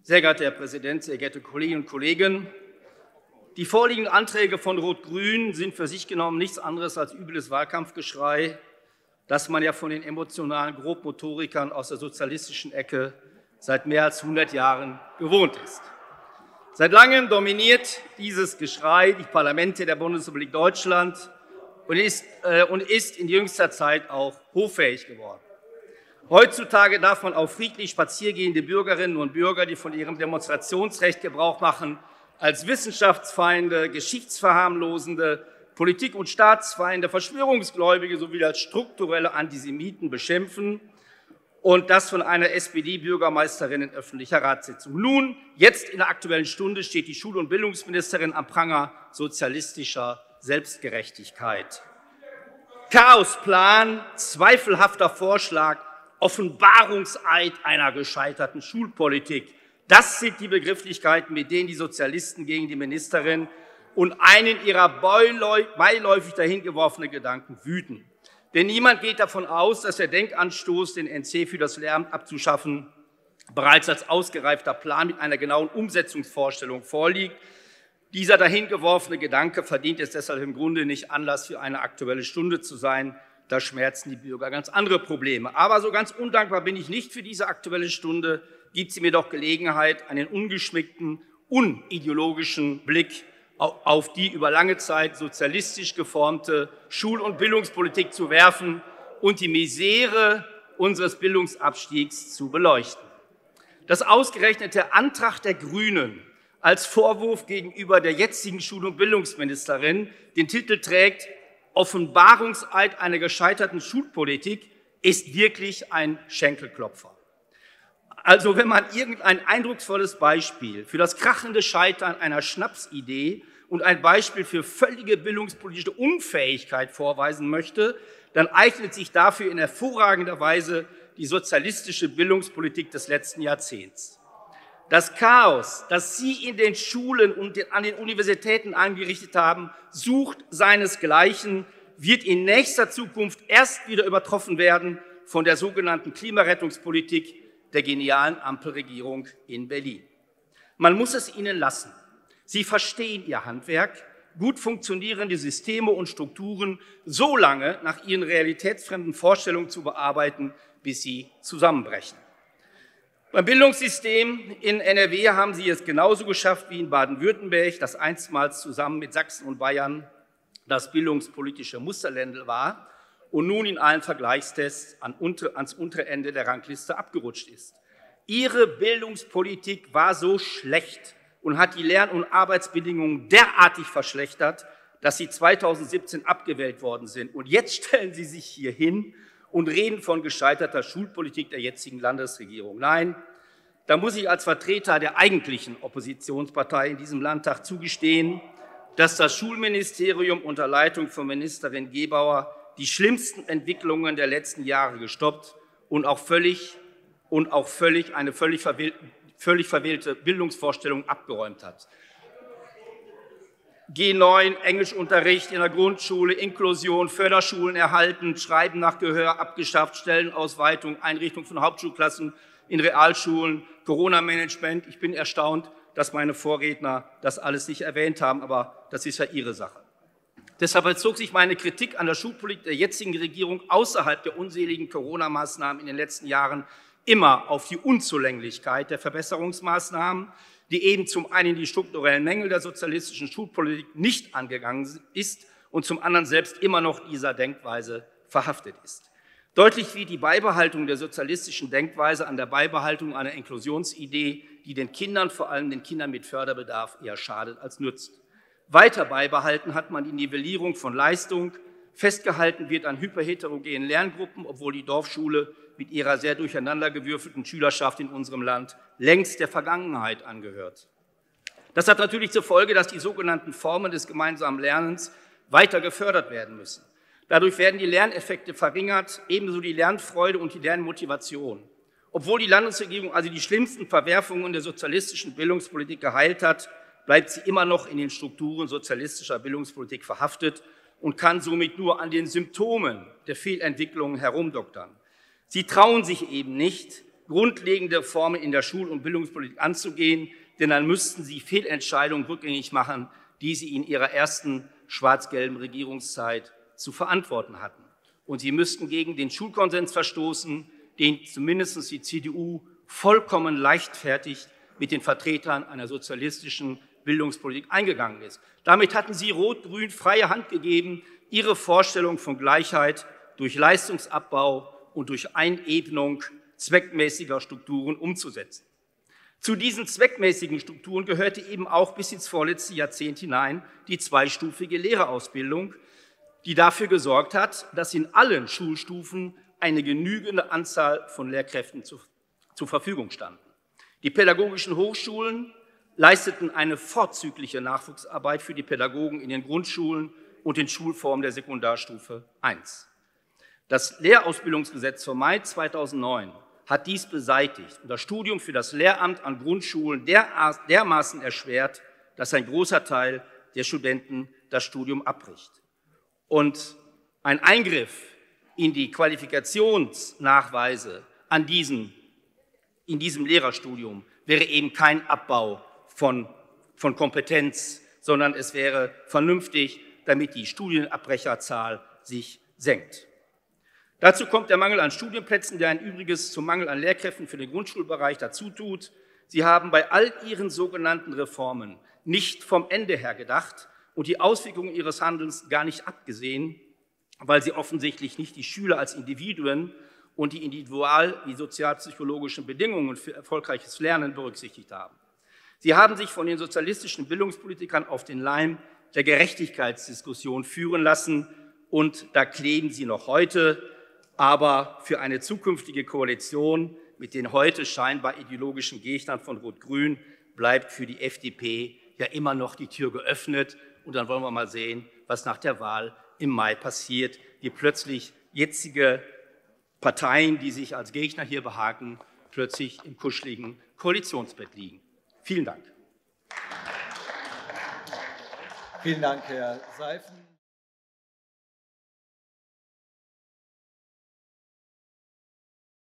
Sehr geehrter Herr Präsident, sehr geehrte Kolleginnen und Kollegen! Die vorliegenden Anträge von Rot-Grün sind für sich genommen nichts anderes als übles Wahlkampfgeschrei, das man ja von den emotionalen Grobmotorikern aus der sozialistischen Ecke seit mehr als 100 Jahren gewohnt ist. Seit Langem dominiert dieses Geschrei die Parlamente der Bundesrepublik Deutschland und ist in jüngster Zeit auch hoffähig geworden. Heutzutage darf man auch friedlich spaziergehende Bürgerinnen und Bürger, die von ihrem Demonstrationsrecht Gebrauch machen, als Wissenschaftsfeinde, Geschichtsverharmlosende, Politik- und Staatsfeinde, Verschwörungsgläubige sowie als strukturelle Antisemiten beschimpfen, und das von einer SPD-Bürgermeisterin in öffentlicher Ratssitzung. Nun, jetzt in der Aktuellen Stunde steht die Schul- und Bildungsministerin am Pranger sozialistischer Selbstgerechtigkeit. Chaosplan, zweifelhafter Vorschlag, Offenbarungseid einer gescheiterten Schulpolitik. Das sind die Begrifflichkeiten, mit denen die Sozialisten gegen die Ministerin und einen ihrer beiläufig dahingeworfenen Gedanken wüten. Denn niemand geht davon aus, dass der Denkanstoß, den NC für das Lehramt abzuschaffen, bereits als ausgereifter Plan mit einer genauen Umsetzungsvorstellung vorliegt. Dieser dahingeworfene Gedanke verdient es deshalb im Grunde nicht, Anlass für eine Aktuelle Stunde zu sein. Da schmerzen die Bürger ganz andere Probleme. Aber so ganz undankbar bin ich nicht für diese Aktuelle Stunde, gibt sie mir doch Gelegenheit, einen ungeschminkten, unideologischen Blick auf die über lange Zeit sozialistisch geformte Schul- und Bildungspolitik zu werfen und die Misere unseres Bildungsabstiegs zu beleuchten. Dass ausgerechnet der Antrag der GRÜNEN als Vorwurf gegenüber der jetzigen Schul- und Bildungsministerin den Titel trägt Offenbarungseid einer gescheiterten Schulpolitik, ist wirklich ein Schenkelklopfer. Also wenn man irgendein eindrucksvolles Beispiel für das krachende Scheitern einer Schnapsidee und ein Beispiel für völlige bildungspolitische Unfähigkeit vorweisen möchte, dann eignet sich dafür in hervorragender Weise die sozialistische Bildungspolitik des letzten Jahrzehnts. Das Chaos, das Sie in den Schulen und an den Universitäten angerichtet haben, sucht seinesgleichen, wird in nächster Zukunft erst wieder übertroffen werden von der sogenannten Klimarettungspolitik der genialen Ampelregierung in Berlin. Man muss es ihnen lassen. Sie verstehen ihr Handwerk, gut funktionierende Systeme und Strukturen so lange nach ihren realitätsfremden Vorstellungen zu bearbeiten, bis sie zusammenbrechen. Beim Bildungssystem in NRW haben Sie es genauso geschafft wie in Baden-Württemberg, das einstmals zusammen mit Sachsen und Bayern das bildungspolitische Musterländle war und nun in allen Vergleichstests ans untere Ende der Rangliste abgerutscht ist. Ihre Bildungspolitik war so schlecht und hat die Lern- und Arbeitsbedingungen derartig verschlechtert, dass Sie 2017 abgewählt worden sind. Und jetzt stellen Sie sich hier hin und reden von gescheiterter Schulpolitik der jetzigen Landesregierung. Nein, da muss ich als Vertreter der eigentlichen Oppositionspartei in diesem Landtag zugestehen, dass das Schulministerium unter Leitung von Ministerin Gebauer die schlimmsten Entwicklungen der letzten Jahre gestoppt und auch eine völlig verwählte Bildungsvorstellung abgeräumt hat. G9, Englischunterricht in der Grundschule, Inklusion, Förderschulen erhalten, Schreiben nach Gehör abgeschafft, Stellenausweitung, Einrichtung von Hauptschulklassen in Realschulen, Corona-Management. Ich bin erstaunt, dass meine Vorredner das alles nicht erwähnt haben, aber das ist ja Ihre Sache. Deshalb bezog sich meine Kritik an der Schulpolitik der jetzigen Regierung außerhalb der unseligen Corona-Maßnahmen in den letzten Jahren immer auf die Unzulänglichkeit der Verbesserungsmaßnahmen, die eben zum einen die strukturellen Mängel der sozialistischen Schulpolitik nicht angegangen ist und zum anderen selbst immer noch dieser Denkweise verhaftet ist. Deutlich wird die Beibehaltung der sozialistischen Denkweise an der Beibehaltung einer Inklusionsidee, die den Kindern, vor allem den Kindern mit Förderbedarf, eher schadet als nützt. Weiter beibehalten hat man die Nivellierung von Leistung, festgehalten wird an hyperheterogenen Lerngruppen, obwohl die Dorfschule mit ihrer sehr durcheinandergewürfelten Schülerschaft in unserem Land längst der Vergangenheit angehört. Das hat natürlich zur Folge, dass die sogenannten Formen des gemeinsamen Lernens weiter gefördert werden müssen. Dadurch werden die Lerneffekte verringert, ebenso die Lernfreude und die Lernmotivation. Obwohl die Landesregierung also die schlimmsten Verwerfungen der sozialistischen Bildungspolitik geheilt hat, bleibt sie immer noch in den Strukturen sozialistischer Bildungspolitik verhaftet und kann somit nur an den Symptomen der Fehlentwicklungen herumdoktern. Sie trauen sich eben nicht, grundlegende Reformen in der Schul- und Bildungspolitik anzugehen, denn dann müssten Sie Fehlentscheidungen rückgängig machen, die Sie in Ihrer ersten schwarz-gelben Regierungszeit zu verantworten hatten. Und Sie müssten gegen den Schulkonsens verstoßen, den zumindest die CDU vollkommen leichtfertig mit den Vertretern einer sozialistischen Bildungspolitik eingegangen ist. Damit hatten Sie Rot-Grün freie Hand gegeben, Ihre Vorstellung von Gleichheit durch Leistungsabbau und durch Einebnung zweckmäßiger Strukturen umzusetzen. Zu diesen zweckmäßigen Strukturen gehörte eben auch bis ins vorletzte Jahrzehnt hinein die zweistufige Lehrerausbildung, die dafür gesorgt hat, dass in allen Schulstufen eine genügende Anzahl von Lehrkräften zur Verfügung standen. Die pädagogischen Hochschulen leisteten eine vorzügliche Nachwuchsarbeit für die Pädagogen in den Grundschulen und den Schulformen der Sekundarstufe I. Das Lehrausbildungsgesetz vom Mai 2009 hat dies beseitigt und das Studium für das Lehramt an Grundschulen dermaßen erschwert, dass ein großer Teil der Studenten das Studium abbricht. Und ein Eingriff in die Qualifikationsnachweise in diesem Lehrerstudium wäre eben kein Abbau von Kompetenz, sondern es wäre vernünftig, damit die Studienabbrecherzahl sich senkt. Dazu kommt der Mangel an Studienplätzen, der ein Übriges zum Mangel an Lehrkräften für den Grundschulbereich dazu tut. Sie haben bei all Ihren sogenannten Reformen nicht vom Ende her gedacht und die Auswirkungen Ihres Handelns gar nicht abgesehen, weil Sie offensichtlich nicht die Schüler als Individuen und die die sozialpsychologischen Bedingungen für erfolgreiches Lernen berücksichtigt haben. Sie haben sich von den sozialistischen Bildungspolitikern auf den Leim der Gerechtigkeitsdiskussion führen lassen und da kleben Sie noch heute. Aber für eine zukünftige Koalition mit den heute scheinbar ideologischen Gegnern von Rot-Grün bleibt für die FDP ja immer noch die Tür geöffnet. Und dann wollen wir mal sehen, was nach der Wahl im Mai passiert, wie plötzlich jetzige Parteien, die sich als Gegner hier behaken, plötzlich im kuscheligen Koalitionsbett liegen. Vielen Dank. Vielen Dank, Herr Seifen.